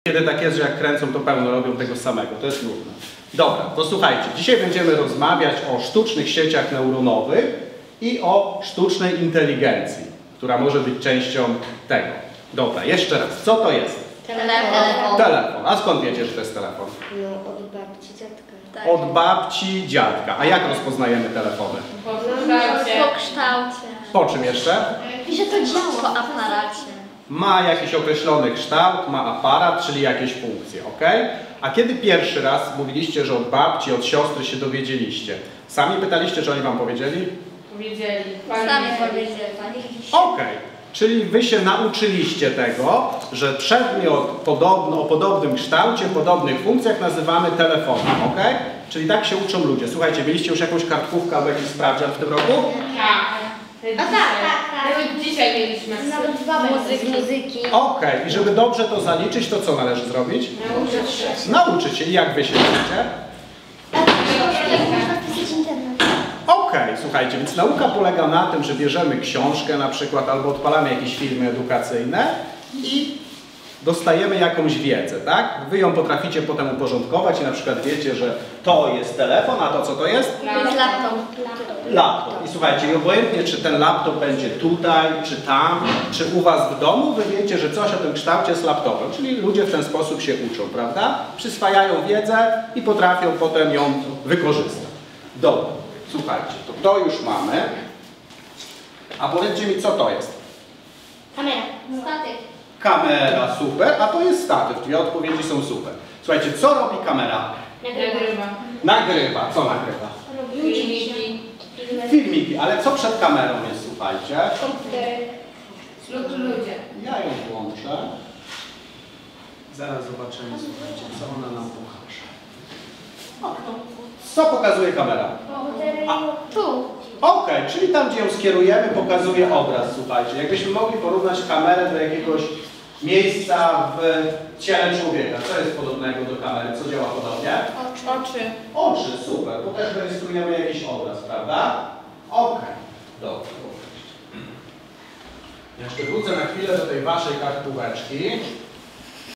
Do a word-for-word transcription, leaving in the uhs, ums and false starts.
Kiedy tak jest, że jak kręcą, to pełno robią tego samego. To jest nudne. Dobra, to słuchajcie. Dzisiaj będziemy rozmawiać o sztucznych sieciach neuronowych i o sztucznej inteligencji, która może być częścią tego. Dobra, jeszcze raz. Co to jest? Telefon. Telefon. A skąd wiecie, że to jest telefon? No, od babci, dziadka. Tak. Od babci, dziadka. A jak rozpoznajemy telefony? Po Po kształcie. Po czym jeszcze? Że to działa. Po aparacie. Ma jakiś określony kształt, ma aparat, czyli jakieś funkcje, ok? A kiedy pierwszy raz mówiliście, że od babci, od siostry się dowiedzieliście? Sami pytaliście, czy oni wam powiedzieli? Powiedzieli. Sami powiedzieli. Ok, czyli wy się nauczyliście tego, że przedmiot podobno, o podobnym kształcie, podobnych funkcjach nazywamy telefonem, ok? Czyli tak się uczą ludzie. Słuchajcie, mieliście już jakąś kartkówkę albo jakiś sprawdzian w tym roku? Tak. A tak, tak, tak. Nawet dzisiaj mieliśmy. Nawet dwa muzyki. muzyki. Ok, i żeby dobrze to zaliczyć, to co należy zrobić? Nauczyć się. Nauczyć się. I jak wy się uczycie? Można wpisać internet. Okej, okay, słuchajcie, więc nauka polega na tym, że bierzemy książkę na przykład albo odpalamy jakieś filmy edukacyjne i dostajemy jakąś wiedzę, tak? Wy ją potraficie potem uporządkować i na przykład wiecie, że to jest telefon, a to co to jest? To jest laptop. Laptop. I słuchajcie, i obojętnie czy ten laptop będzie tutaj, czy tam, czy u was w domu, wy wiecie, że coś o tym kształcie jest laptopem, czyli ludzie w ten sposób się uczą, prawda? Przyswajają wiedzę i potrafią potem ją wykorzystać. Dobra. Słuchajcie, to to już mamy. A powiedzcie mi, co to jest? Kamera. Statyk. Kamera, super, a to jest statyw. Dwie odpowiedzi są super. Słuchajcie, co robi kamera? Nagrywa. Nagrywa. Co nagrywa? Filmiki. Filmiki, ale co przed kamerą jest, słuchajcie? Komputery. Ludzie. Ja ją włączę. Zaraz zobaczymy, słuchajcie, co ona nam pokaże. Co pokazuje kamera? Komputery. A. Tu. Okej, okay, czyli tam, gdzie ją skierujemy, pokazuje obraz, słuchajcie. Jakbyśmy mogli porównać kamerę do jakiegoś miejsca w ciele człowieka. Co jest podobnego do kamery? Co działa podobnie? Oczy. Oczy, super, bo też rejestrujemy jakiś obraz, prawda? Okej, okay. Dobrze. Jeszcze wrócę na chwilę do tej waszej kartkóweczki.